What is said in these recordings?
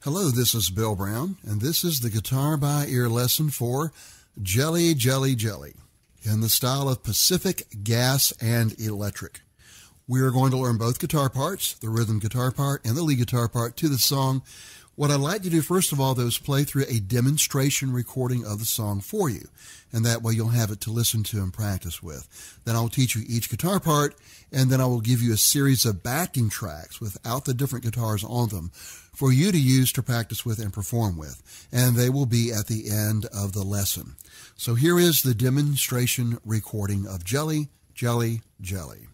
Hello, this is Bill Brown, and this is the Guitar by Ear lesson for Jelly, Jelly, Jelly, in the style of Pacific, Gas, and Electric. We are going to learn both guitar parts, the rhythm guitar part and the lead guitar part to the song. What I'd like to do first of all, though, is play through a demonstration recording of the song for you, and that way you'll have it to listen to and practice with. Then I'll teach you each guitar part, and then I will give you a series of backing tracks without the different guitars on them for you to use to practice with and perform with, and they will be at the end of the lesson. So here is the demonstration recording of Jelly, Jelly, Jelly.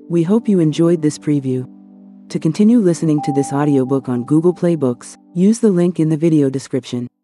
We hope you enjoyed this preview. To continue listening to this audiobook on Google Play Books, use the link in the video description.